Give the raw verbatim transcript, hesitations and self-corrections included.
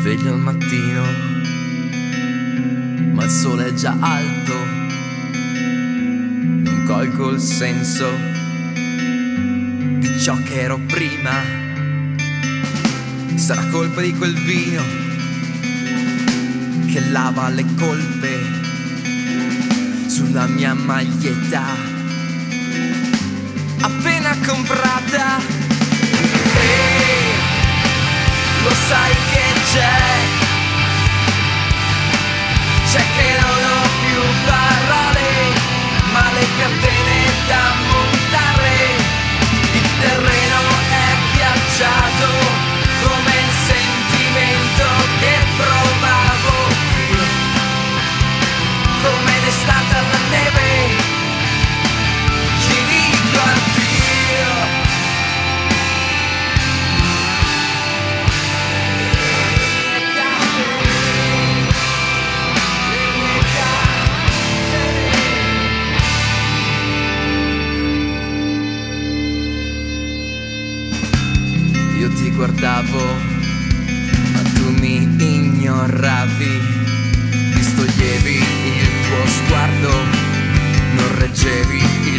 sveglio al mattino, ma il sole è già alto. Non colgo il senso di ciò che ero prima. Sarà colpa di quel vino che lava le colpe sulla mia maglietta appena comprata. E lo sai che c'è, c'è che non ho più parole, ma le catene da montare. Il terreno è ghiacciato come il sentimento che provavo, come d'estate alla neve. Ci dico addio. Io ti guardavo, ma tu mi ignoravi, distoglievi il tuo sguardo, non reggevi